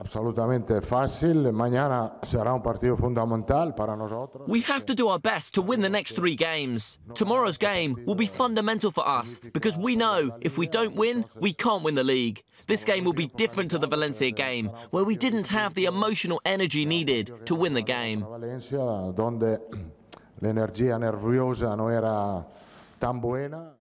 absolutamente fácil. Mañana será un partido fundamental para nosotros. We have to do our best to win the next 3 games. Tomorrow's game will be fundamental for us because we know if we don't win, we can't win the league. This game will be different to the Valencia game, where we didn't have the emotional energy needed to win the game. Valencia, donde l'energia nerviosa no era tan buena.